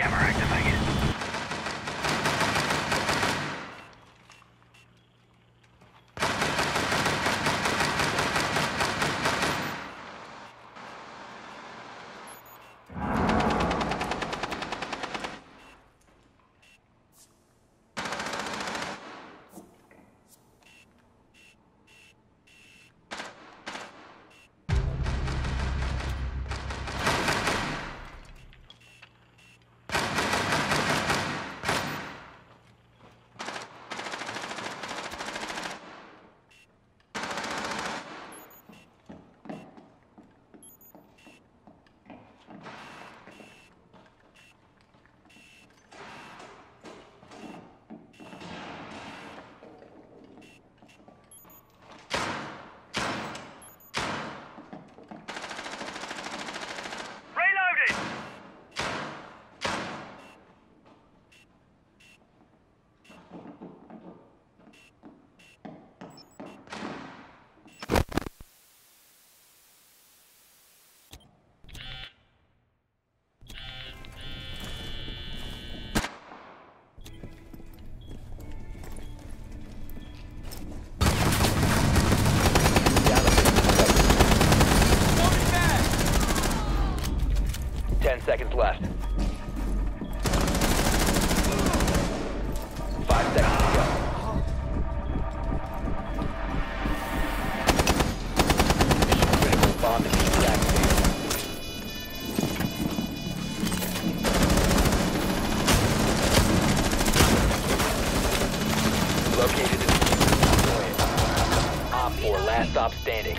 Jammer activated. Seconds left. 5 seconds to go. Mission critical bomb is deactivated. Located in Op 4, last stop standing.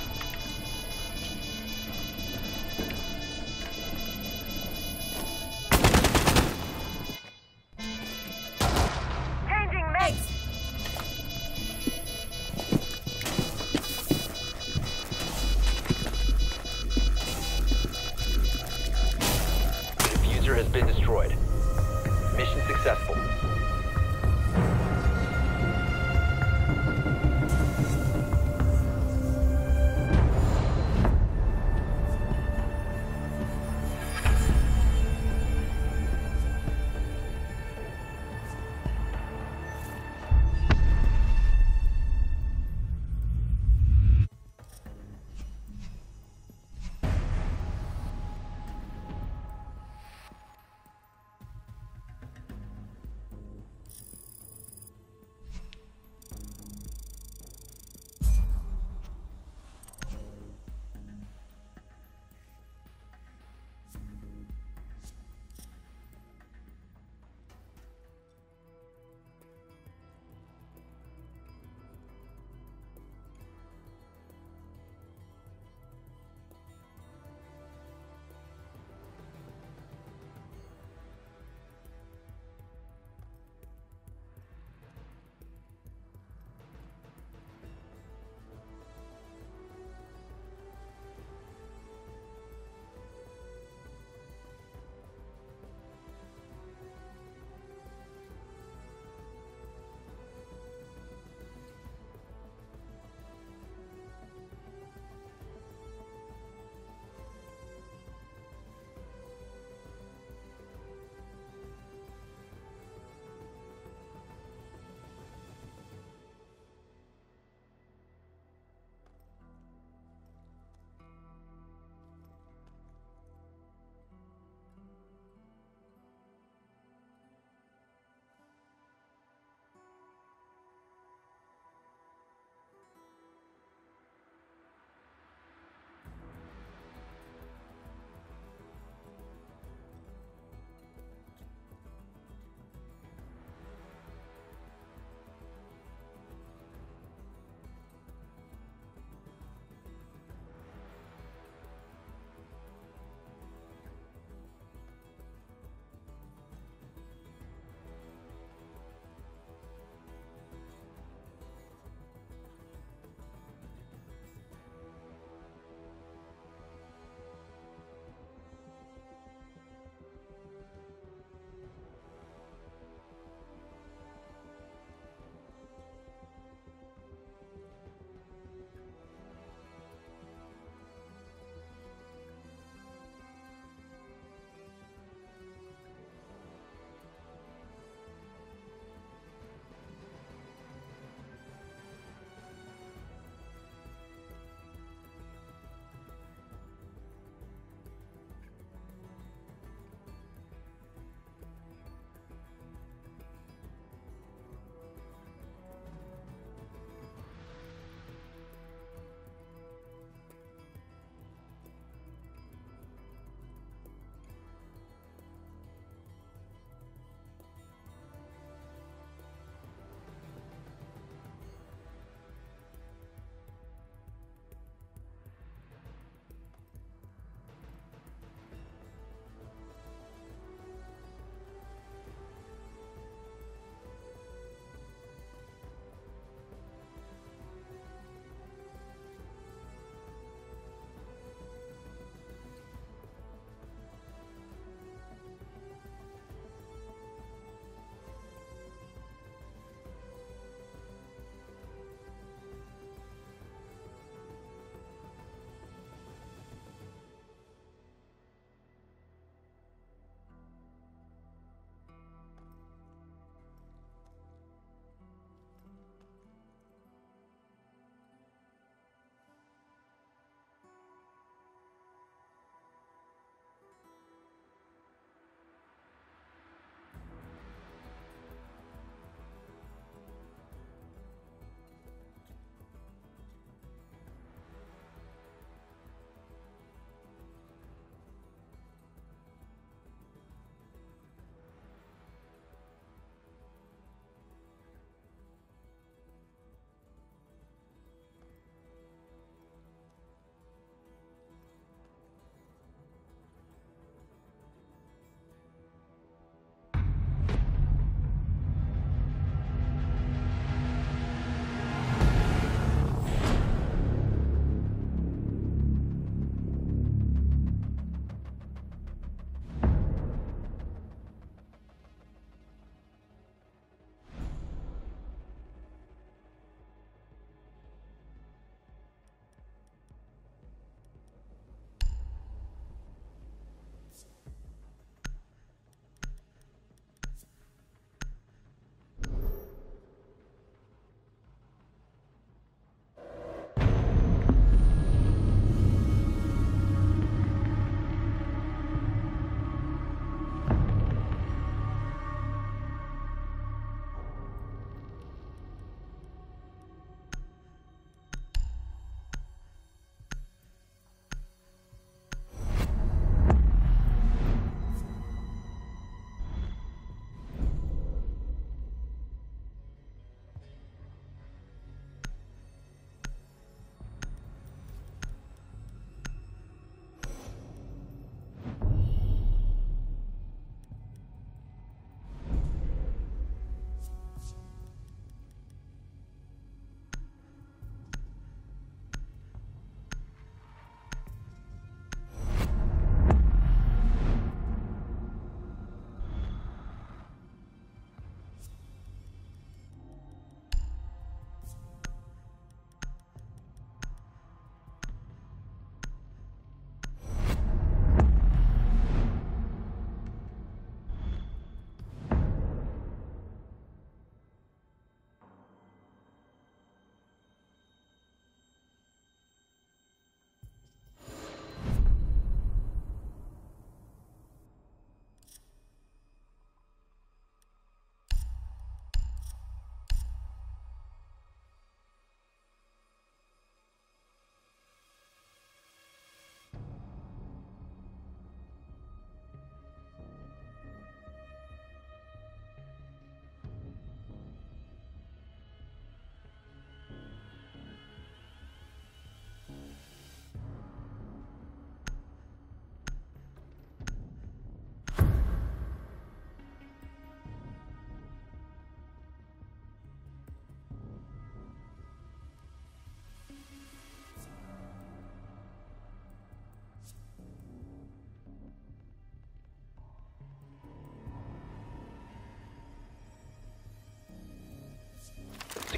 Has been destroyed. Mission successful.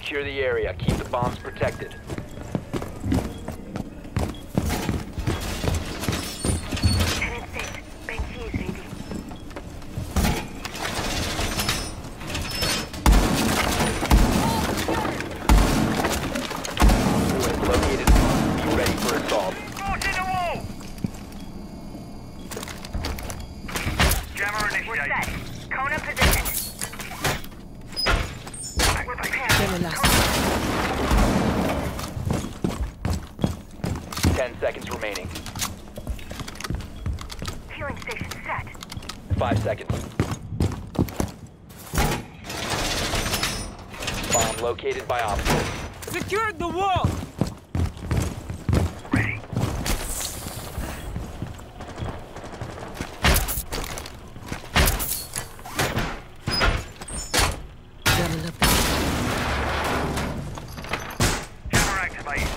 Secure the area. Keep the bombs protected. Located. Be ready for assault. Jammer initiated. Kona position. We're prepared. 10 seconds remaining. Healing station set. 5 seconds. Bomb located by officers. Secure the wall! Ready. Jammer activated.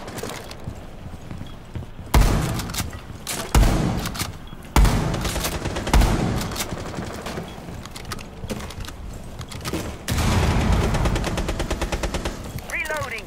Reloading.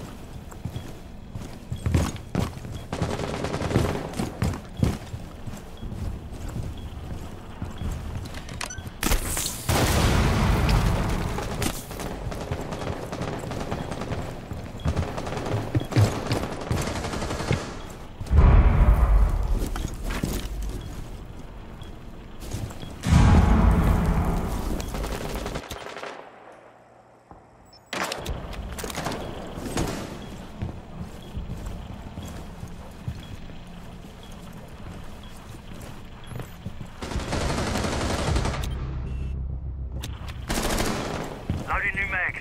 Loading new mag.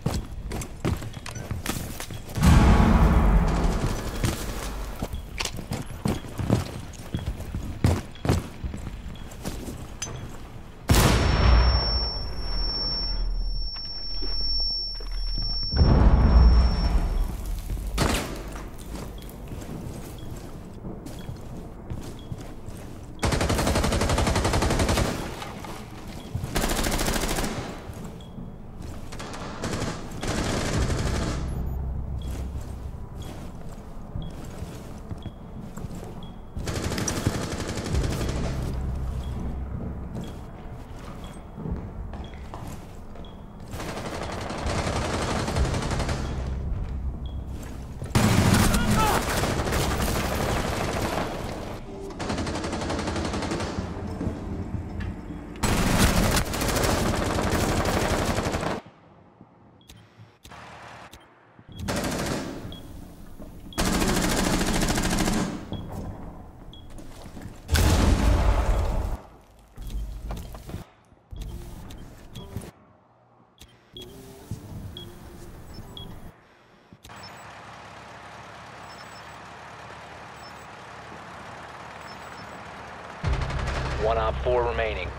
One Op 4 remaining.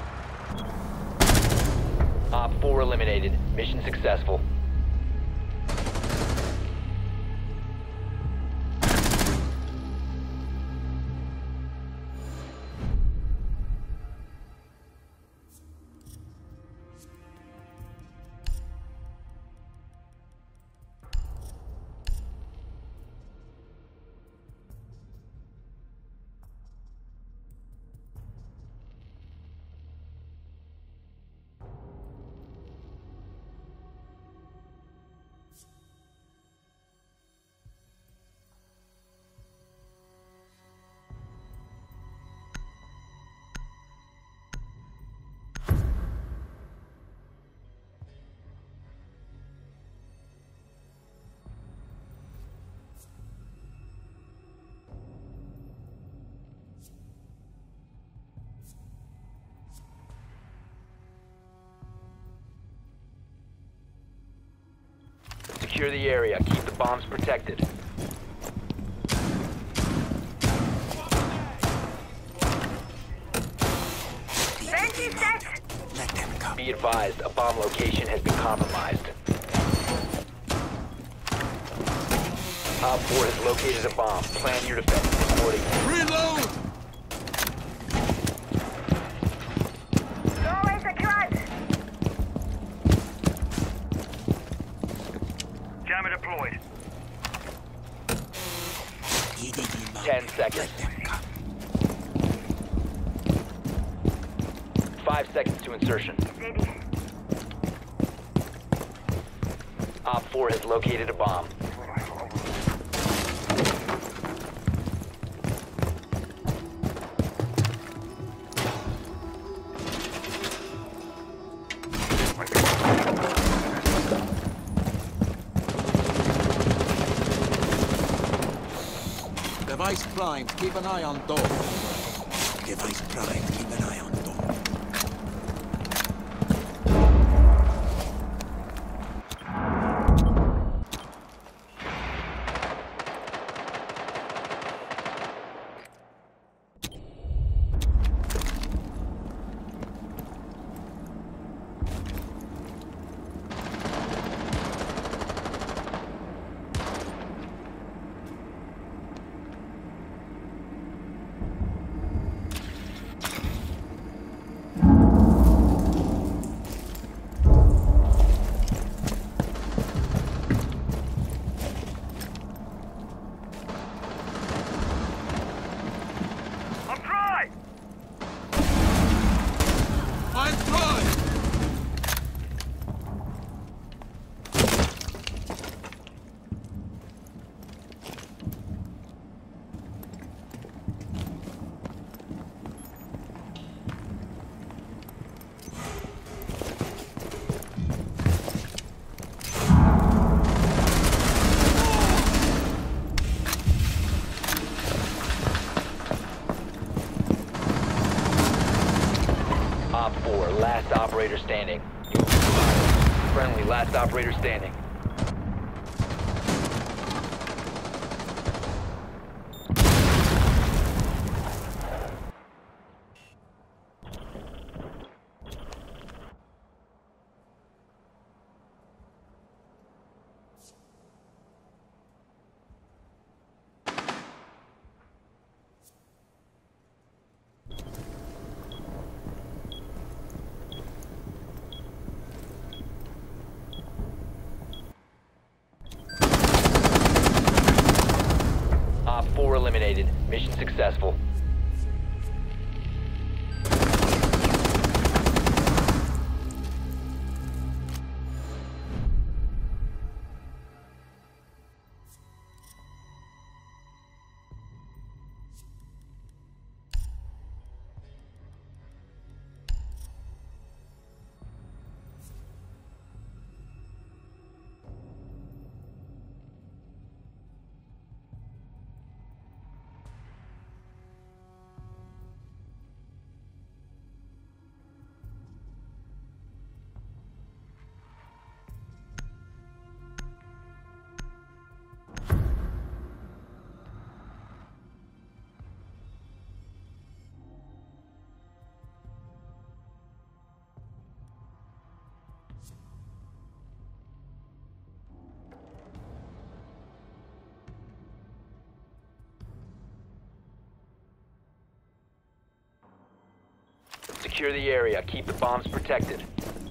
Op 4 eliminated. Mission successful. Secure the area. Keep the bombs protected. Banshee set. Be advised, a bomb location has been compromised. Op 4 has located a bomb. Plan your defense accordingly. Reload! Doorway secured. 5 seconds to insertion. Ready. Op 4 has located a bomb. Device primed. Keep an eye on door. Device primed. Keep an eye on door. I'm dry! I'm primed. Op 4, last operator standing. You have survived. Friendly, last operator standing. Op 4 eliminated. Mission successful. Secure the area. Keep the bombs protected.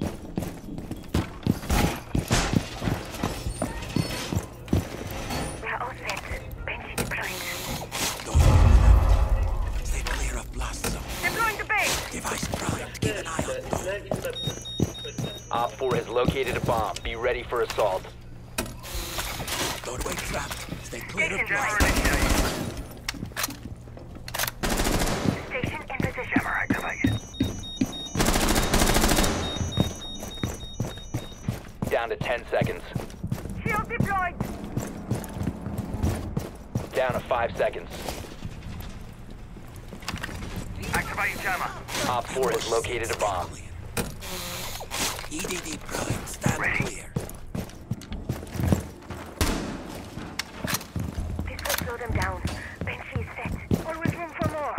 We're all set. Benji deployed. Door on the left. Stay clear of blast zone. Deploying the base! Device primed. Keep an eye on door. Op 4 has located a bomb. Be ready for assault. Doorway trapped. Stay clear of Station blast jammer zone. initiated. Station in position. Jammer activated. Down to 10 seconds. Shield deployed! Down to 5 seconds. Activating jammer. Op 4 has located a bomb. EDD prime. Stand Ready. clear. This will slow them down. Benji is set. Always room for more.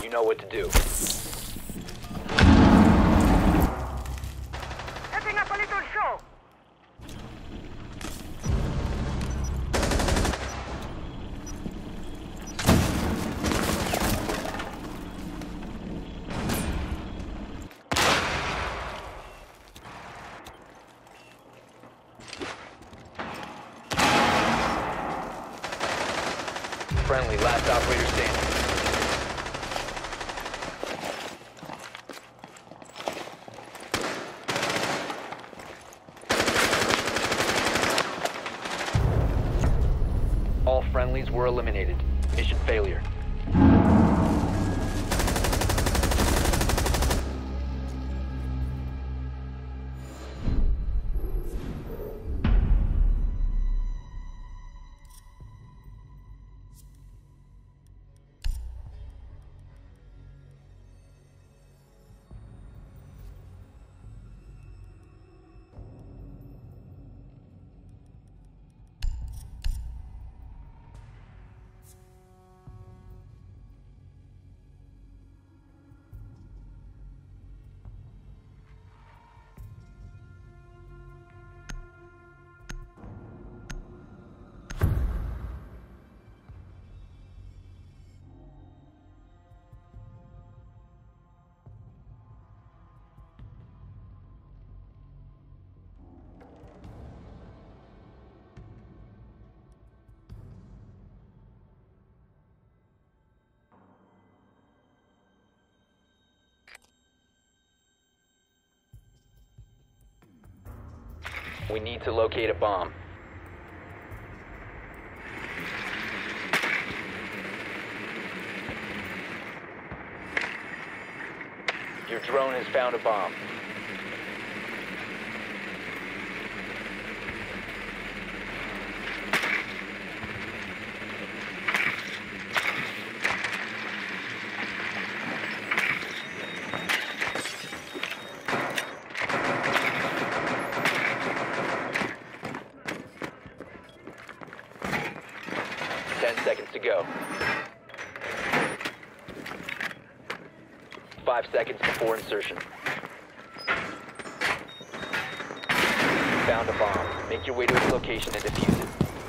You know what to do. Setting up a little show. Friendly, last operator standing. All friendlies were eliminated. Mission failure. We need to locate a bomb. Your drone has found a bomb. Seconds to go. 5 seconds before insertion. Found a bomb. Make your way to its location and defuse it.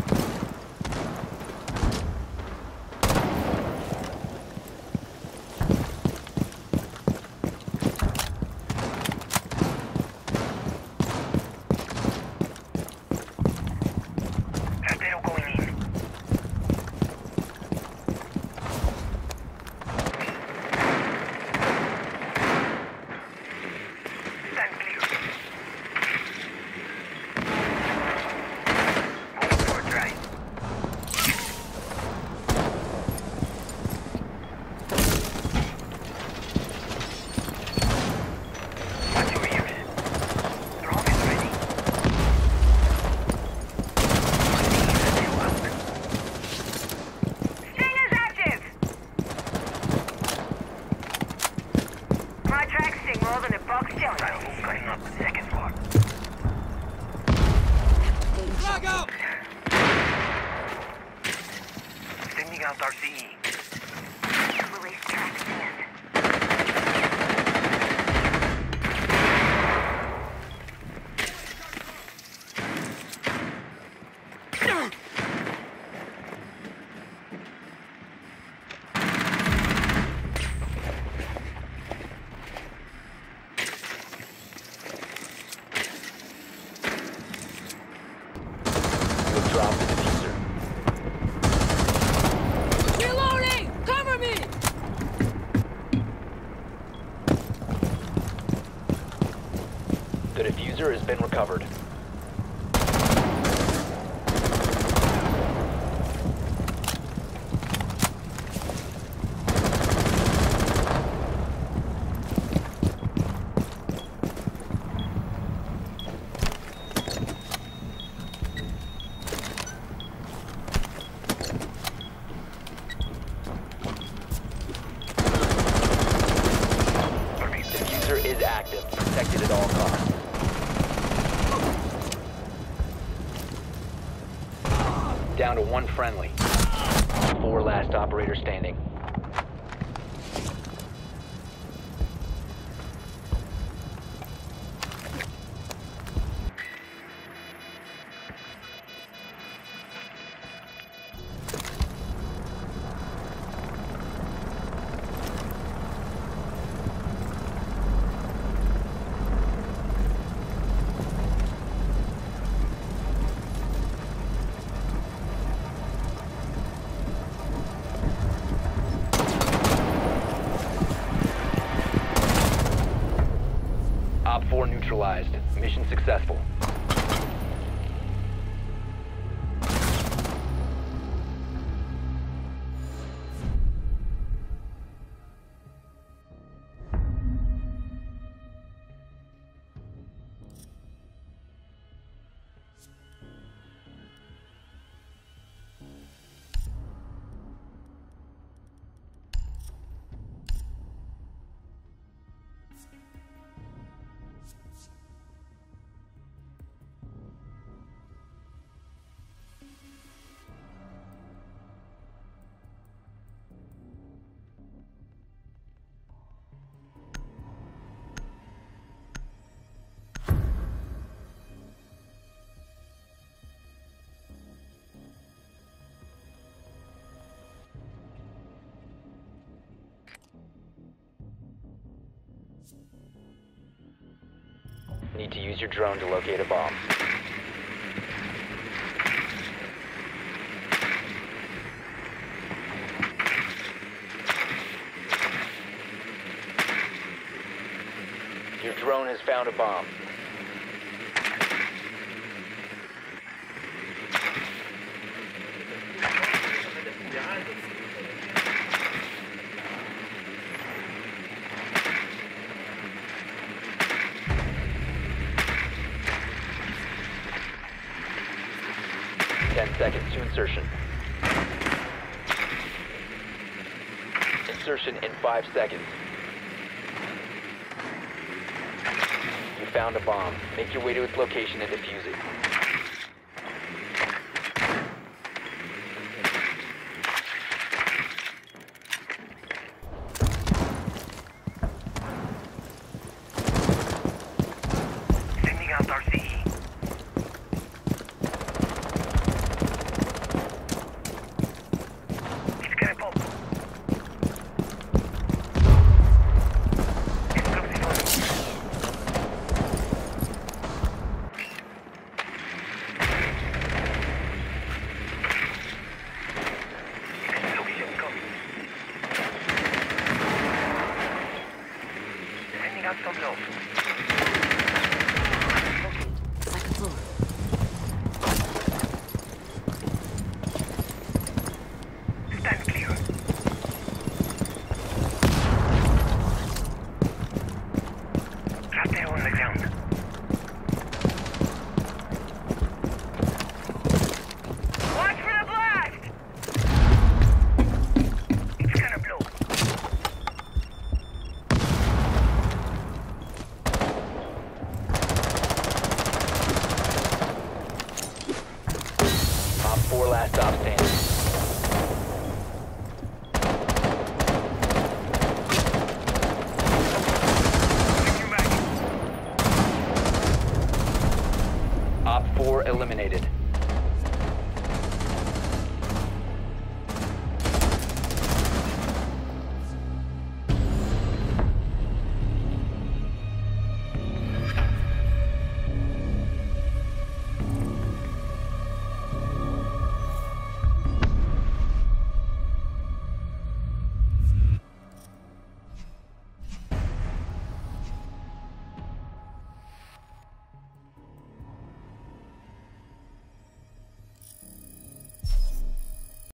Sending out RCE. Release track stand. Drop the diffuser. Reloading! Cover me! The diffuser has been recovered. Is active, protected at all costs. Down to one friendly. 4 last operator standing. neutralized. Mission successful. Need to use your drone to locate a bomb. Your drone has found a bomb. Seconds to insertion. Insertion in 5 seconds. You found a bomb. Make your way to its location and defuse it. Sending out RCE. Sending out some love.